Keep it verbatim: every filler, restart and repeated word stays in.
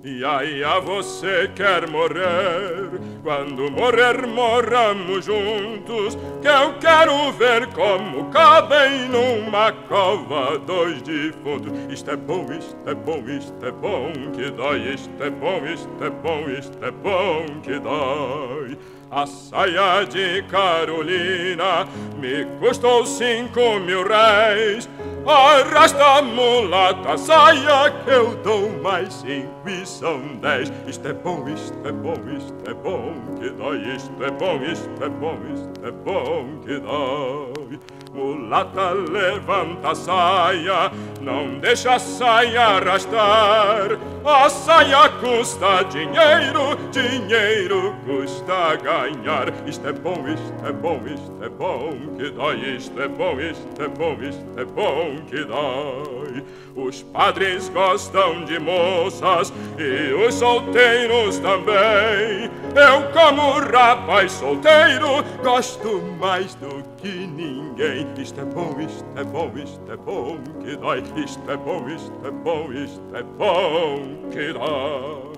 Ia, ia, você quer morrer? Quando morrer, morramos juntos, que eu quero ver como cabem numa cova dois defuntos. Isto é bom, isto é bom, isto é bom que dói. Isto é bom, isto é bom, isto é bom que dói. A saia de Carolina me custou cinco mil réis. Arrasta a mulata, saia que eu dou mais cinco e são dez. Isto é bom, isto é bom, isto é bom que dói. Isto é bom, isto é bom, isto é bom que dói. Mulata, levanta a saia, não deixa a saia arrastar. A saia custa dinheiro, dinheiro custa ganhar. Isto é bom, isto é bom, isto é bom que dói. Isto é bom, isto é bom, isto é bom que dói. Os padres gostam de moças e os solteiros também. Eu, como rapaz solteiro, gosto mais do que ninguém. Isto é bom, isto é bom, isto é bom que dói. Isto é bom, isto é bom, isto é bom que dói.